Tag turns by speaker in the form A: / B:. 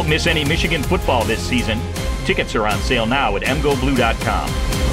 A: Don't miss any Michigan football this season. Tickets are on sale now at mgoblue.com.